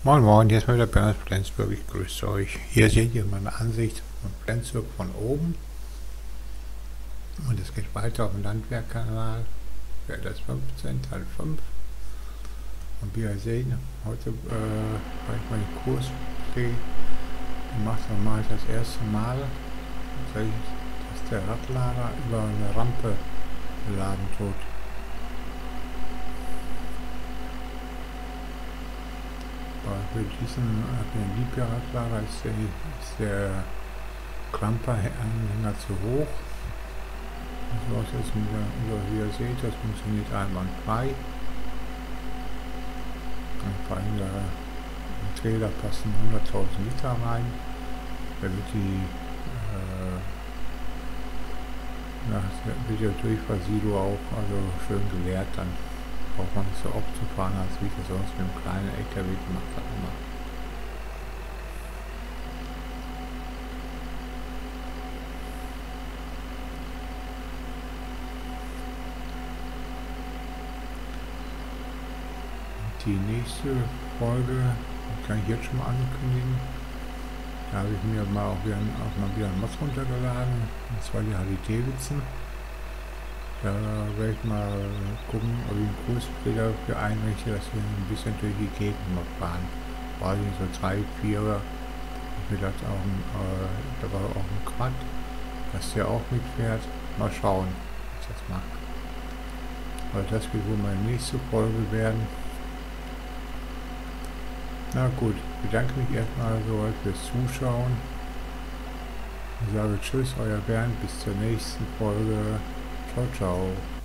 Moin Moin, hier ist mal wieder Bernd aus Flensburg, ich grüße euch. Hier seht ihr meine Ansicht von Flensburg von oben. Und es geht weiter auf dem Landwehrkanal, das 15, Teil 5. Und wie ihr seht, heute weil ich meinen Kurs gemacht habe, mache ich das erste Mal, dass der Radlader über eine Rampe beladen tut. Für diesen Libia-Radlader ist der Klamperanhänger zu hoch. So ist es wie ihr seht, das funktioniert einwandfrei. Bei der Trailer passen 100.000 Liter rein. Da wird wird der Durchfallsilo auch schön geleert, dann braucht man nicht so oft zu fahren, als wie ich das sonst mit einem kleinen LKW gemacht habe. Die nächste Folge kann ich jetzt schon mal ankündigen. Da habe ich mir mal auch wieder einen Mod runtergeladen, und zwar die Harley-Davidson. Da werde ich mal gucken, ob ich einen Kurspfleger für einrichte, dass wir ein bisschen durch die Gegend mal fahren. War so 3, 4, vielleicht auch da war auch ein Quad, dass der auch mitfährt. Mal schauen, was ich das mache. Aber das wird wohl meine nächste Folge werden. Na gut, ich bedanke mich erstmal soweit fürs Zuschauen. Ich sage Tschüss, euer Bernd, bis zur nächsten Folge. Ciao, ciao.